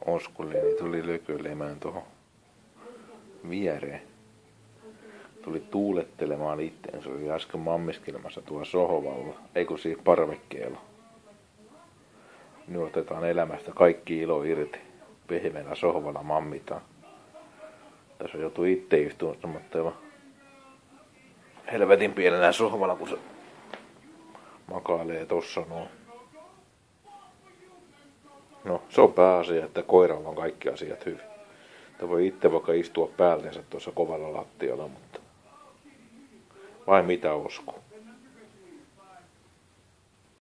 Oskulle, niin tuli lököilemään tuohon viereen. Tuli tuulettelemaan itteen. Se oli äsken mammiskelemassa tuolla sohvalla, ei kun siinä parvekkeella. Nyt otetaan elämästä kaikki ilo irti. Pehmeänä sohvalla mammitaan. Tässä joutuu itse istumaan helvetin pienenä sohvalla, kun se makailee tossa noin. No, se on pääasia, että koiralla on kaikki asiat hyvin. Että voi itse vaikka istua päälleensä tuossa kovalla lattialla, mutta vai mitä Osku?